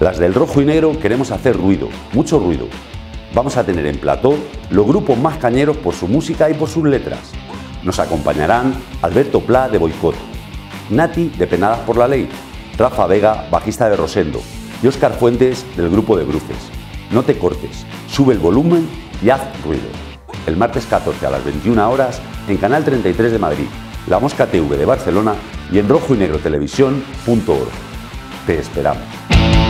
Las del rojo y negro queremos hacer ruido, mucho ruido. Vamos a tener en plató los grupos más cañeros por su música y por sus letras. Nos acompañarán Alberto Pla de Boicot, Nati de Penadas por la Ley, Rafa Vega, bajista de Rosendo, y Óscar Fuentes del grupo de Bruces. No te cortes, sube el volumen y haz ruido. El martes 14 a las 21 horas en Canal 33 de Madrid, La Mosca TV de Barcelona y en rojoynegro televisión.org. Te esperamos.